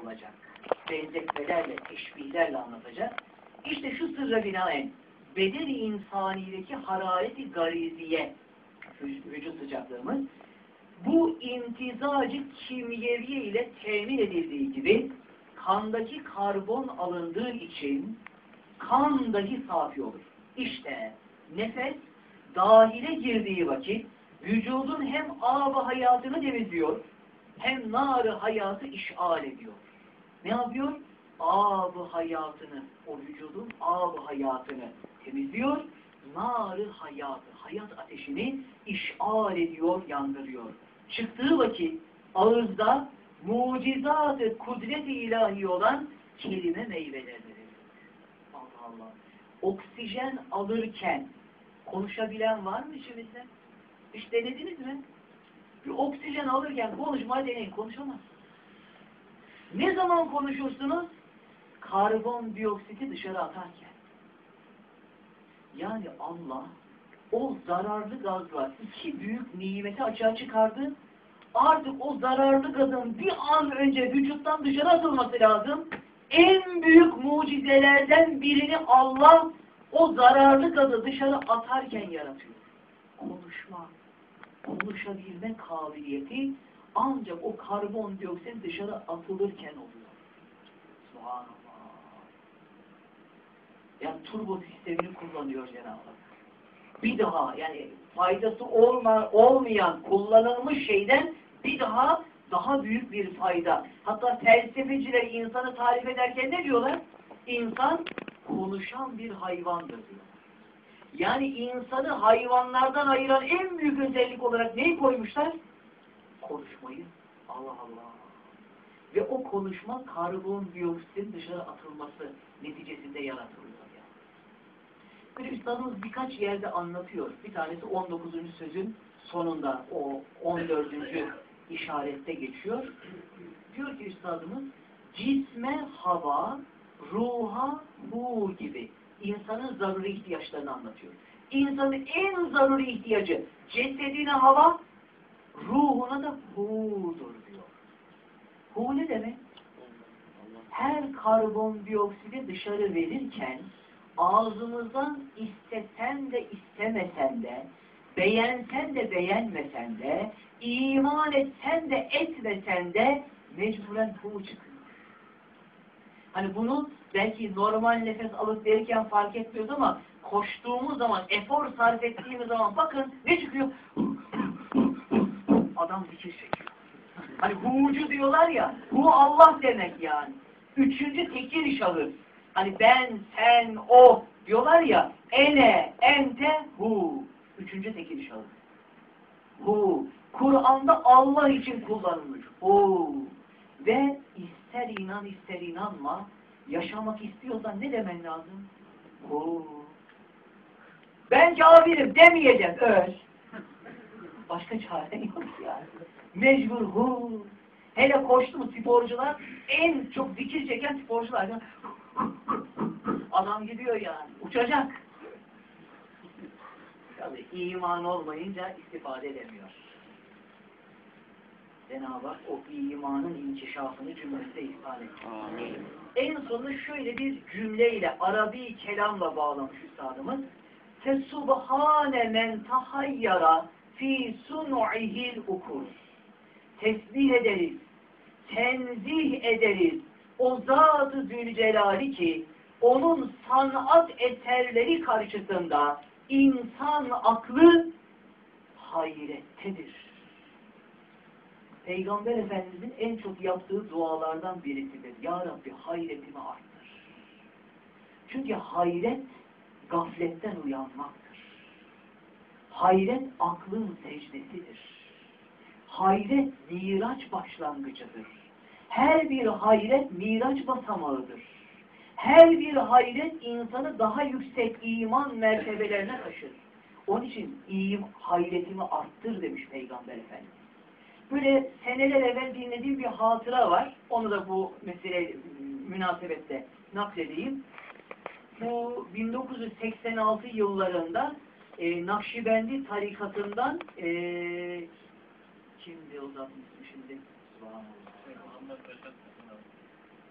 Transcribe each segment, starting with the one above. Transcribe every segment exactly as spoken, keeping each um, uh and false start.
anlatılacak. Benzetmelerle, teşbihlerle anlatacak. İşte şu sırra binaen beden-i insanideki harareti gariziye, vücut sıcaklığımız, bu imtizacı kimyeviye ile temin edildiği gibi kandaki karbon alındığı için kan dahi safi olur. İşte nefes dahile girdiği vakit vücudun hem ab-ı hayatını temizliyor, hem nar-ı hayatı işgal ediyor. Ne yapıyor? Ab-ı hayatını, o vücudun ab-ı hayatını temizliyor, nar-ı hayatı, hayat ateşini işgal ediyor, yandırıyor. Çıktığı vakit ağızda mucizat-ı kudret-i ilahi olan kelime meyveleri. Allah Allah. Oksijen alırken konuşabilen var mı içimizde? Hiç denediniz mi? Bir oksijen alırken konuşmayı deneyin, konuşamaz. Ne zaman konuşursunuz? Karbondioksiti dışarı atarken. Yani Allah o zararlı gazla iki büyük nimeti açığa çıkardı. Artık o zararlı gazın bir an önce vücuttan dışarı atılması lazım. En büyük mucizelerden birini Allah o zararlı gazı dışarı atarken yaratıyor. Konuşma, konuşabilme kabiliyeti ancak o karbondioksit dışarı atılırken oluyor. Subhanallah. Yani turbo sistemini kullanıyor Cenab-ı Hak. Bir daha yani faydası olma, olmayan kullanılmış şeyden bir daha daha büyük bir fayda. Hatta felsefeciler insanı tarif ederken ne diyorlar? İnsan konuşan bir hayvandır diyor. Yani insanı hayvanlardan ayıran en büyük özellik olarak neyi koymuşlar? Konuşmayı. Allah Allah. Ve o konuşma karbondioksitin dışarı atılması neticesinde yaratılıyor. Böyle üstadımız birkaç yerde anlatıyor. Bir tanesi on dokuzuncu sözün sonunda, o on dördüncü işarette geçiyor. Diyor ki üstadımız, cisme hava, ruha hu gibi insanın zaruri ihtiyaçlarını anlatıyor. İnsanın en zaruri ihtiyacı cesedine hava, ruhuna da hu'dur diyor. Hu ne demek? Her karbondioksidi dışarı verirken ağzımızdan istesen de istemesen de, beğensen de beğenmesen de, iman etsen de etmesen de mecburen hu çıkıyor. Hani bunu belki normal nefes alıp verirken fark etmiyoruz ama koştuğumuz zaman, efor sarf ettiğimiz zaman bakın ne çıkıyor? Adam zikir çekiyor. Hani hu'cu diyorlar ya, hu Allah demek yani. Üçüncü tekil şahıs. Hani ben, sen, o diyorlar ya, ene, ente, hu. Üçüncü tekil şahıs. Hu. Kur'an'da Allah için kullanılmış. Hu. Ve ister inan ister inanma, yaşamak istiyorsan ne demen lazım? Hu. Ben kafirim demeyeceğim, öl. Başka çare yok yani. Mecbur hu. Hele koştu mu sporcular, en çok zikir çeken sporcular. Adam gidiyor yani, uçacak. Tabii iman olmayınca istifade edemiyor. Cenab-ı Hak o imanın inkişafını cümlesine ihsan etti. En sonunda şöyle bir cümleyle, Arabi kelamla bağlamış üstadımız. Fesubhane men tahayyara fi sun'ihil ukur. Tesbih ederiz, tenzih ederiz o Zat-ı Zülcelali ki onun sanat eserleri karşısında insan aklı hayrettedir. Peygamber Efendimizin en çok yaptığı dualardan birisidir. Ya Rabbi hayretimi arttır. Çünkü hayret gafletten uyanmaktır. Hayret aklın secdesidir. Hayret miraç başlangıcıdır. Her bir hayret miraç basamağıdır. Her bir hayret insanı daha yüksek iman mertebelerine taşır. Onun için iyiyim, hayretimi arttır demiş Peygamber Efendimiz. Böyle seneler evvel dinlediğim bir hatıra var. Onu da bu mesele münasebette nakledeyim. Bu bin dokuz yüz seksen altı yıllarında e, Nakşibendi tarikatından e, kimdi o zatın ismi şimdi?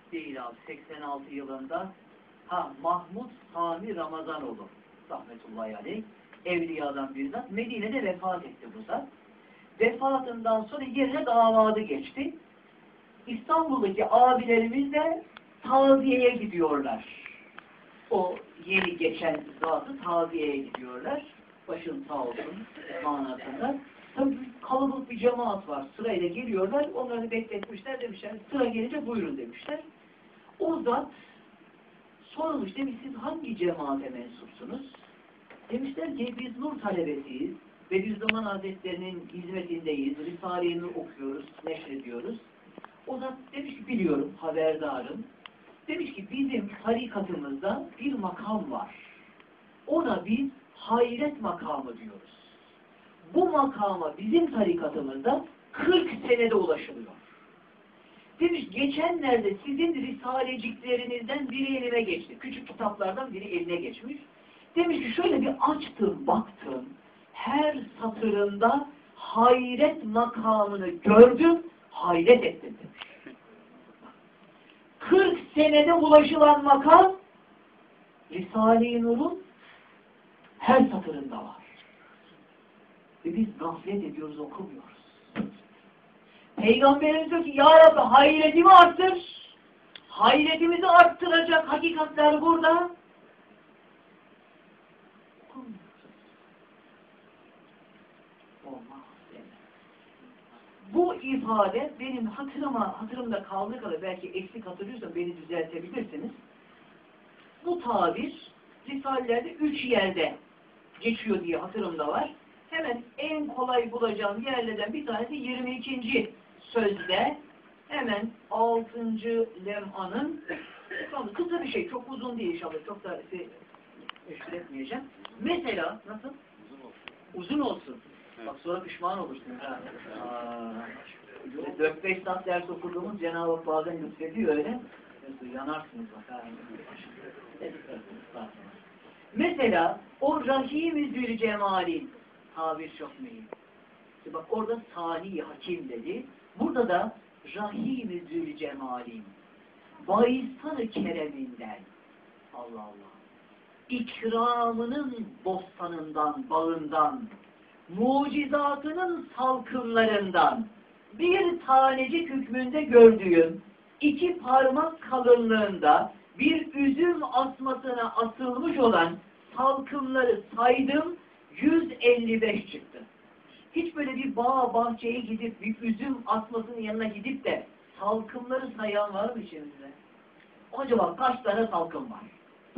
değil abi, seksen altı yılında ha Mahmud Sami Ramazanoğlu rahmetullahi aleyh, evliyadan bir zat, Medine'de vefat etti bu zat. Vefatından sonra yerine damadı geçti. İstanbul'daki abilerimiz de taziyeye gidiyorlar. O yeni geçen zatı taziyeye gidiyorlar. Başın sağ olsun manasında. Tabii kalabalık bir cemaat var. Sırayla geliyorlar. Onları bekletmişler, demişler. Sıra gelince buyurun demişler. O zat sormuş, demiş siz hangi cemaate mensupsunuz? Demişler ki biz Nur talebesiyiz. Bediüzzaman Hazretleri'nin hizmetindeyiz. Risale-i Nur okuyoruz, neşrediyoruz. O zat demiş ki biliyorum, haberdarım. Demiş ki bizim tarikatımızda bir makam var. Ona biz hayret makamı diyoruz. Bu makama bizim tarikatımızda kırk senede ulaşılıyor. Demiş geçenlerde sizin risaleciklerinizden biri elime geçti. Küçük kitaplardan biri eline geçmiş. Demiş ki şöyle bir açtım, baktım. Her satırında hayret makamını gördüm, hayret ettim demiş. kırk senede ulaşılan makam Risale-i Nur'un her satırında var. Ve biz gaflet ediyoruz, okumuyoruz. Peygamberimiz diyor ki ya Rabbi hayretimi arttır. Hayretimizi arttıracak hakikatler burada. Olmaz. Bu ifade benim hatırıma, hatırımda kaldığı kadar belki eksik hatırlıyorsam beni düzeltebilirsiniz. Bu tabir Risalelerde üç yerde geçiyor diye hatırımda var. Hemen en kolay bulacağım yerlerden bir tanesi yirmi ikinci sözde hemen altıncı lem'anın kısa bir şey, çok uzun değil inşallah, çok da size meşgul etmeyeceğim. Mesela nasıl? Uzun olsun. Evet. Bak sonra pişman olursun. dört beş saat ders okuduğumuz Cenab-ı Hak bazen lütfediyor öyle. Yanarsınız bak. Mesela o Rahim-i Zülcemal'in tabir çok mühim. İşte bak orada Sani Hakim dedi. Burada da Rahim-i Zülcemal'in Bayistan-ı Kereminden Allah Allah ikramının bostanından, bağından, mucizatının salkımlarından bir tanecik hükmünde gördüğüm iki parmak kalınlığında bir üzüm asmasına asılmış olan salkımları saydım, yüz elli beş çıktı. Hiç böyle bir bağ bahçeye gidip bir üzüm asmasının yanına gidip de salkımları sayan var mı içimizde? Acaba kaç tane salkım var?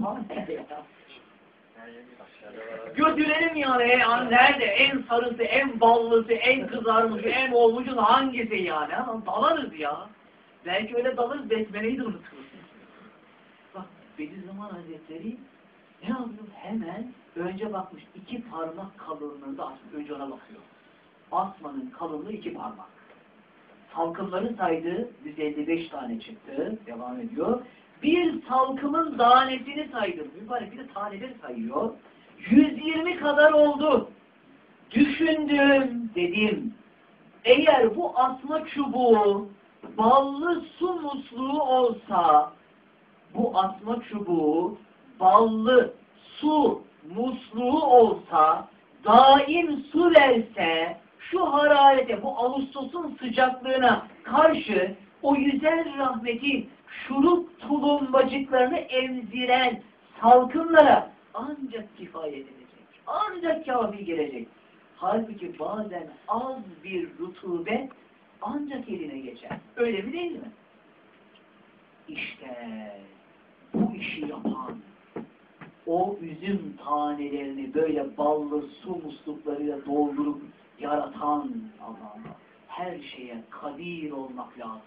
Götürelim yani, yani nerede en sarısı, en ballısı, en kızarmışı, en olmuşun hangisi yani? Ha? Dalarız ya. Belki öyle dalarız, besmeleyi de unuturuz. Bak Bediüzzaman Hazretleri ne yapıyor? Hemen önce bakmış iki parmak kalınlığında asmış. Önce ona bakıyor. Asmanın kalınlığı iki parmak. Salkımları saydı, yüz elli beş tane çıktı. Devam ediyor. Bir salkımın tanesini saydım. Mübarek bir de taneleri sayıyor. yüz yirmi kadar oldu. Düşündüm, dedim. Eğer bu asma çubuğu ballı su musluğu olsa, bu asma çubuğu ballı su musluğu olsa, daim su verse, şu hararete, bu Ağustos'un sıcaklığına karşı o yüzer rahmetin şurup tulumbacıklarını emziren salkımlara ancak kifayet edecek. Ancak kafi gelecek. Halbuki bazen az bir rutubet ancak eline geçer. Öyle mi değil mi? İşte bu işi yapan, o üzüm tanelerini böyle ballı su musluklarıyla doldurup yaratan Allah Allah. Her şeye kadir olmak lazım.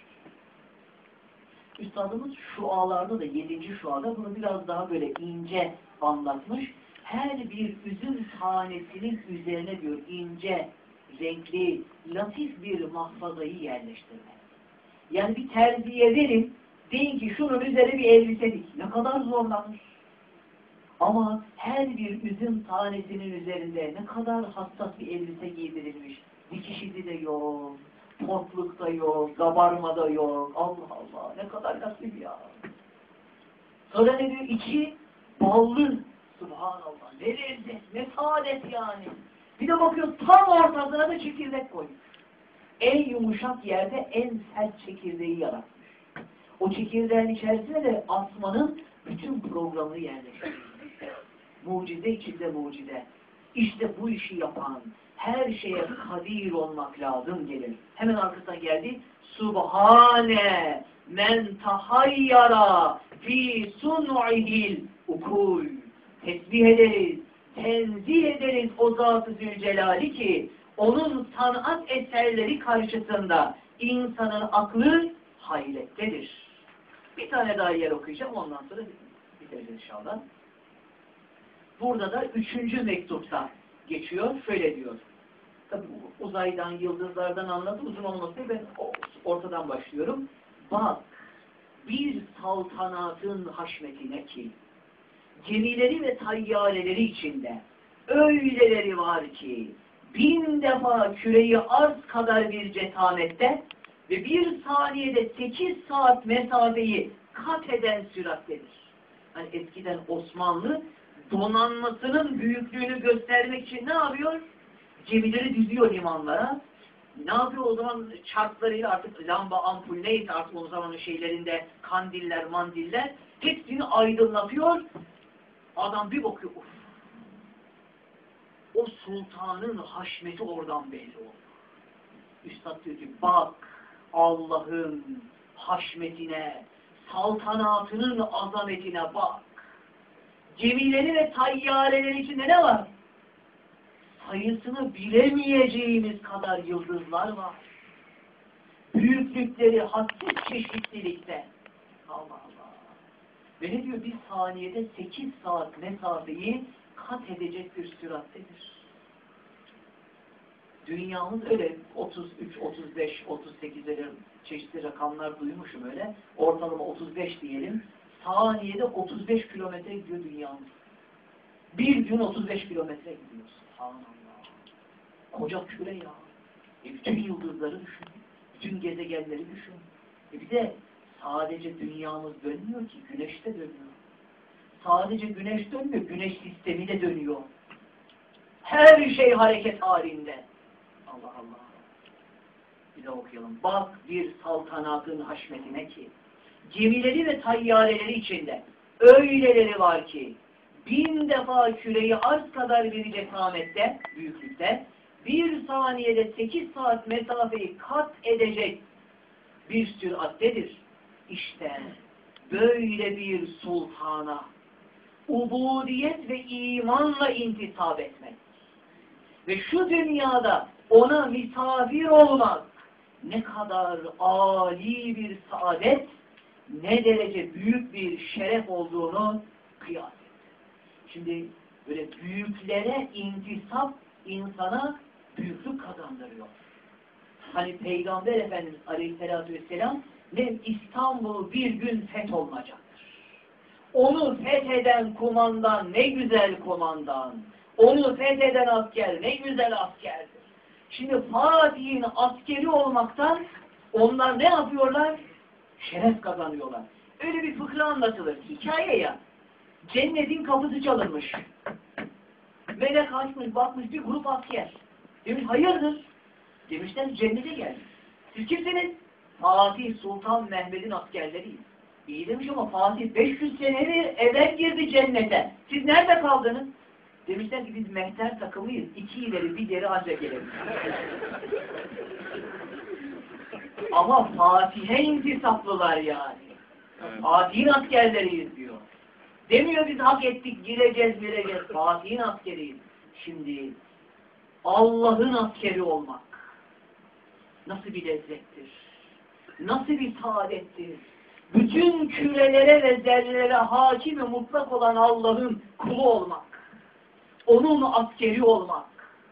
Üstadımız şualarda da yedinci şuada bunu biraz daha böyle ince anlatmış. Her bir üzüm tanesinin üzerine diyor ince, renkli, latif bir mahfazayı yerleştirmek. Yani bir terziye verin, deyin ki şunun üzerine bir elbise dik. Ne kadar zorlanır. Ama her bir üzüm tanesinin üzerinde ne kadar hassas bir elbise giydirilmiş. Dikişi de yok, Totluk da yok, kabarma da yok. Allah Allah, ne kadar nasip ya. Sonra ne diyor? İçi ballı. Subhanallah, ne lezzet, ne saadet yani. Bir de bakıyor tam ortasına da çekirdek koymuş. En yumuşak yerde en sert çekirdeği yaratmış. O çekirdeğin içerisine de asmanın bütün programını yerleştirmiş. Mucize içinde mucize. İşte bu işi yapan, her şeye kadir olmak lazım gelir. Hemen arkasına geldi. Subhane men tahayyara fi sun'ihil ukul. Tesbih ederiz, tenzih ederiz o Zat-ı Zülcelal'i ki onun sanat eserleri karşısında insanın aklı hayrettedir. Bir tane daha yer okuyacağım, ondan sonra bitireceğiz inşallah. Burada da üçüncü mektupta geçiyor, şöyle diyor. Tabi uzaydan, yıldızlardan anlattı, uzun olmasın ben ortadan başlıyorum. Bak, bir saltanatın haşmetine ki, gemileri ve tayyareleri içinde öyleleri var ki, bin defa küreyi arz kadar bir cesamette ve bir saniyede sekiz saat mesafeyi kat eden sürattedir. Hani eskiden Osmanlı donanmasının büyüklüğünü göstermek için ne yapıyor? Gemileri düzüyor limanlara. Ne yapıyor o zaman? Çarklarıyla artık lamba, ampul neyse artık o zamanın şeylerinde kandiller, mandiller hepsini aydınlatıyor. Adam bir bakıyor. Of. O sultanın haşmeti oradan belli olur. Üstad diyor ki bak Allah'ın haşmetine, saltanatının azametine bak. Gemileri ve tayyareleri içinde ne var? Sayısını bilemeyeceğimiz kadar yıldızlar var. Büyüklükleri hadsiz çeşitlilikte. Allah Allah. Ve ne diyor? Bir saniyede sekiz saat mesafeyi kat edecek bir sürattedir. Dünyamız öyle otuz üç, otuz beş, otuz sekiz çeşitli rakamlar duymuşum öyle. Ortalama otuz beş diyelim. Saniyede otuz beş kilometre gidiyor dünyamız. Bir gün otuz beş kilometre gidiyor. Subhanallah. Koca küre ya. E bütün yıldızları düşün. Bütün gezegenleri düşün. E bir de sadece dünyamız dönmüyor ki. Güneş de dönüyor. Sadece güneş dönmüyor. Güneş sistemi de dönüyor. Her şey hareket halinde. Allah Allah. Bir de okuyalım. Bak bir saltanatın haşmetine ki gemileri ve tayyareleri içinde öyleleri var ki bin defa küreyi arz kadar bir cesamette, büyüklükte bir saniyede sekiz saat mesafeyi kat edecek bir sürattedir. İşte böyle bir sultana ubudiyet ve imanla intisap etmek ve şu dünyada ona misafir olmak ne kadar âli bir saadet, ne derece büyük bir şeref olduğunu kıyas et. Şimdi böyle büyüklere intisap insana büyüklük kazandırıyor. Hani Peygamber Efendimiz Aleyhisselatü Vesselam ne İstanbul bir gün fetholmayacaktır. Onu fetheden kumandan ne güzel kumandan. Onu fetheden asker ne güzel askerdir. Şimdi Fatih'in askeri olmaktan onlar ne yapıyorlar? Şeref kazanıyorlar. Öyle bir fıkra anlatılır. Hikaye ya. Cennetin kapısı çalınmış. Melek açmış, bakmış bir grup asker. Demiş hayırdır? Demişler cennete geldik. Siz kimsiniz? Fatih Sultan Mehmet'in askerleriyiz. İyi demiş ama Fatih beş yüz sene evvel girdi cennete. Siz nerede kaldınız? Demişler ki biz mehter takımıyız. İki ileri bir geri ancak gelelim. Ama Fatih'e intisaplılar yani. Fatih'in askerleriyiz diyor. Demiyor biz hak ettik, gireceğiz, gireceğiz. Fatih'in askeriyiz. Şimdi Allah'ın askeri olmak nasıl bir lezzettir? Nasıl bir saadettir? Bütün kürelere ve zerrelere hakim ve mutlak olan Allah'ın kulu olmak. Onun askeri olmak.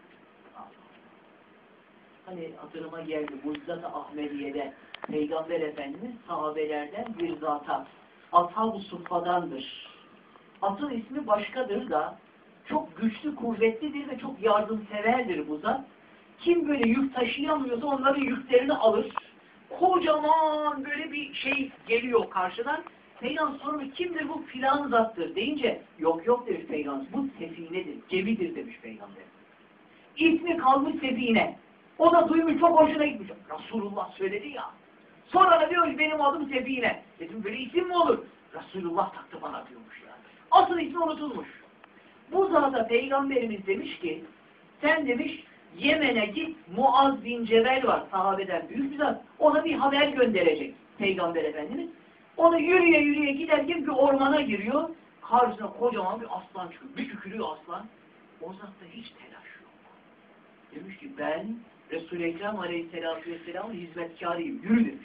Hani hatırıma geldi Mucizat-ı Ahmediye'de Peygamber Efendimiz sahabelerden bir zata Ashab-ı Suffa'dandır. Atın ismi başkadır da çok güçlü, kuvvetlidir ve çok yardımseverdir bu zat. Kim böyle yük taşıyamıyorsa onların yüklerini alır. Kocaman böyle bir şey geliyor karşıdan. Peygamber sormuş, kimdir bu filan zattır deyince, yok yok demiş Peygamber, bu sefinedir, gemidir demiş Peygamber. İsmi kalmış Sefine. O da duymuş, çok hoşuna gitmiş. Resulullah söyledi ya. Sonra da diyor ki benim adım Sefine. Dedim böyle isim mi olur? Resulullah taktı bana diyormuş yani. Asıl ismi unutulmuş. Bu zata Peygamberimiz demiş ki, sen demiş Yemen'e git, Muaz bin Cebel var, sahabeden büyük bir zat. Ona bir haber gönderecek Peygamber Efendimiz. Onu yürüye yürüye giderken bir ormana giriyor. Karşısına kocaman bir aslan çıkıyor. Bir tükürüyor aslan. O zatta hiç telaş yok. Demiş ki ben Resul-i Ekrem Aleyhisselatü Vesselam'ın hizmetkarıyım. Yürü demiş.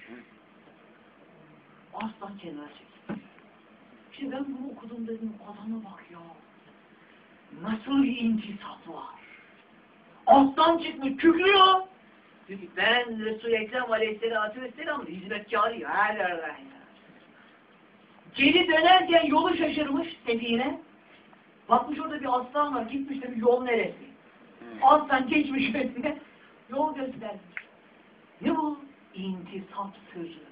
Aslan kenara çekti. Şimdi ben bunu okudum dedim, adama bak ya. Nasıl bir intisap var. Aslan çıkmış, kükrüyor. Diyor ki ben Resul-i Ekrem Aleyhisselatü Vesselam'ın hizmetkarıyım. Her yerden ya. Geri dönerken yolu şaşırmış Sefine. Bakmış orada bir aslan var. Gitmiş de bir yol neresi? Aslan geçmiş önüne. Yol göstermiş. Ne bu? İntisap sırrı.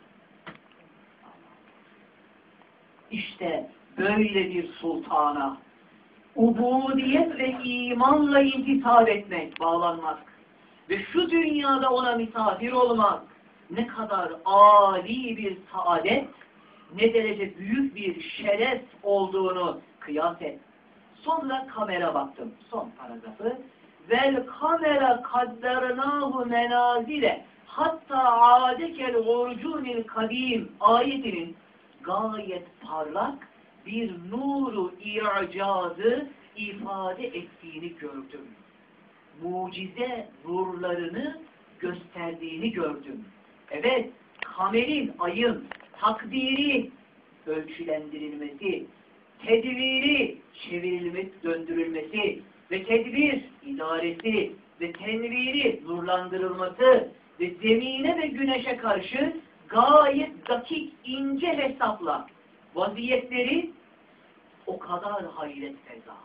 İşte böyle bir sultana ubudiyet ve imanla intisap etmek, bağlanmak ve şu dünyada ona misafir olmak ne kadar âli bir saadet, ne derece büyük bir şeref olduğunu kıyas et. Sonra kamera baktım. Son paragrafı. Vel kamera kaddarnahu menazile hatta adekel urcunil kadim ayetinin gayet parlak bir nuru i'cazı ifade ettiğini gördüm. Mucize nurlarını gösterdiğini gördüm. Evet, kamerin, ayın takdiri ölçülendirilmesi, tedbiri çevrilmesi, döndürülmesi ve tedbir idaresi ve tenviri nurlandırılması ve zemine ve güneşe karşı gayet dakik, ince hesapla vaziyetleri o kadar hayret feza.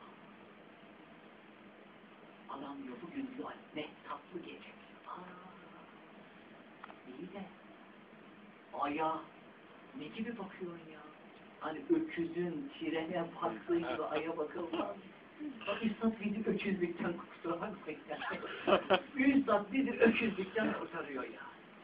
Adam diyor bugün diyor ne tatlı gece. Aa, iyi de aya ne gibi bakıyorsun ya? Hani öküzün trene baktığı gibi aya bakılmaz. Bak Üstad bizi öküzlükten kurtaran Üstad bizi öküzlükten kurtarıyor ya.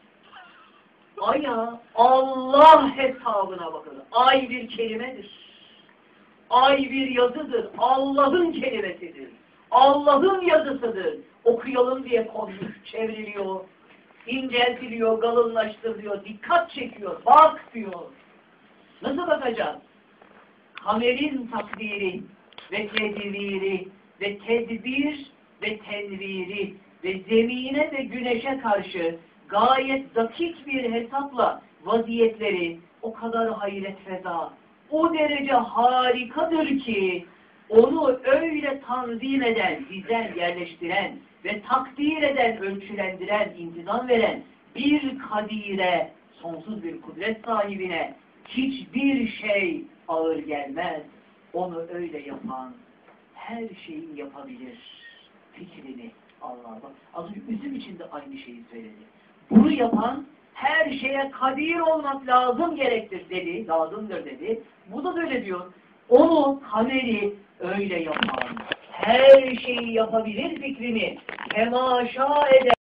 Aya Allah hesabına bakılır. Ay bir kelimedir. Ay bir yazıdır. Allah'ın kelimesidir. Allah'ın yazısıdır. Okuyalım diye konmuş, çevriliyor, inceltiliyor, kalınlaştırılıyor, dikkat çekiyor, bak diyor. Nasıl bakacağız? Kamerin takdiri ve tedbiri ve tedbir ve tenviri ve zemine ve güneşe karşı gayet dakik bir hesapla vaziyetleri o kadar hayret feza, o derece harikadır ki onu öyle tanzim eden, dizen, yerleştiren ve takdir eden, ölçülendiren, intizam veren bir kadire, sonsuz bir kudret sahibine hiçbir şey ağır gelmez. Onu öyle yapan her şeyi yapabilir fikrini Allah'a bak. Az önce üzüm için de aynı şeyi söyledi. Bunu yapan her şeye kadir olmak lazım gerektir dedi, lazımdır dedi. Bu da böyle diyor. Onu kameri öyle yapan, her şeyi yapabilir fikrini temaşa eden